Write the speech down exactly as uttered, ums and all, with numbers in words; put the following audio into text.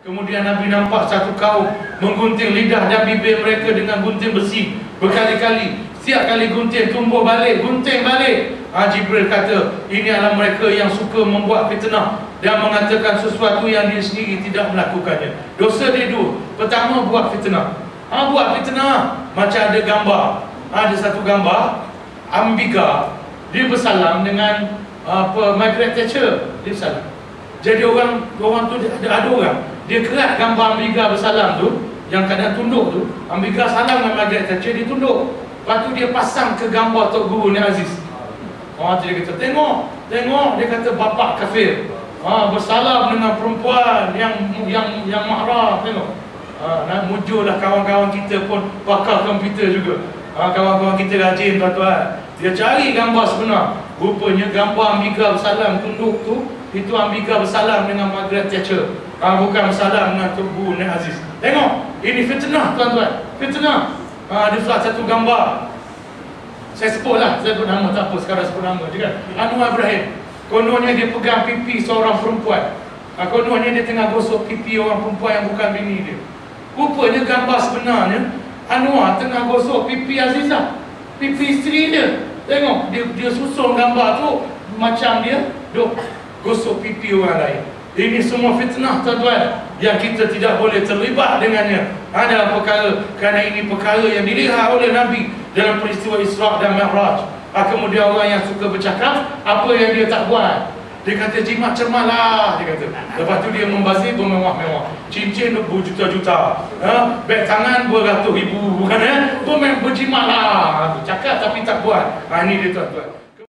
Kemudian Nabi nampak satu kaum menggunting lidah dan bibir mereka dengan gunting besi berkali-kali. Setiap kali gunting, tumbuh balik, gunting balik. ha, Jibril kata, ini adalah mereka yang suka membuat fitnah dan mengatakan sesuatu yang dia sendiri tidak melakukannya. Dosa dia dua. Pertama, buat fitnah. ha, Buat fitnah. Macam ada gambar, ha, ada satu gambar Ambiga, dia bersalam dengan apa, Margaret Thatcher. Dia bersalam. Jadi orang orang tu ada, ada orang dia kerat gambar Ambiga bersalam tu, yang kadang tunduk tu. Ambiga salam dengan Margaret Thatcher, dia tunduk. Lepas tu dia pasang ke gambar Tok Guru Nik Aziz. Orang tu dia kata, tengok, tengok, dia kata bapak kafir. Ha, bersalam dengan perempuan yang yang yang mahram, tengok. Ha, nak mujurlah kawan-kawan kita pun pakar komputer juga. Ha, kawan-kawan kita rajin tuan-tuan. Dia cari gambar sebenar. Rupanya gambar Ambiga bersalam tunduk tu, itu Ambiga bersalam dengan Margaret Thatcher. Ha, bukan bersalam dengan Tok Guru Nik Aziz. Tengok, ini fitnah tuan-tuan. Fitnah. Ha, ada salah satu gambar. Saya sebut lah, saya sebut nama, tak apa sekarang sebut nama je kan. Anwar Ibrahim. Kononnya dia pegang pipi seorang perempuan. Ha, kononnya dia tengah gosok pipi orang perempuan yang bukan bini dia. Rupanya gambar sebenarnya Anwar tengah gosok pipi Azizah, pipi isteri dia. Tengok, dia, dia susun gambar tu macam dia duk gosok pipi orang lain. Ini semua fitnah tuan-tuan, yang kita tidak boleh terlibat dengannya. Ada perkara, kerana ini perkara yang dilihat oleh Nabi dalam peristiwa Isra' dan Mi'raj. Ha, kemudian orang yang suka bercakap, apa yang dia tak buat. Dia kata jimat cermalah, dia kata. Lepas tu dia membazir bermewah-mewah. Cincin berjuta-juta, ha? Beg tangan beratus ribu, bukan ya? Berjimatlah. Cakap tapi tak buat. Ha, ini dia tuan-tuan.